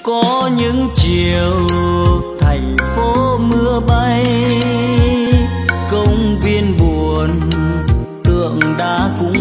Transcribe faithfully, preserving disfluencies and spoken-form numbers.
Có những chiều thành phố mưa bay, công viên buồn tượng đá cũng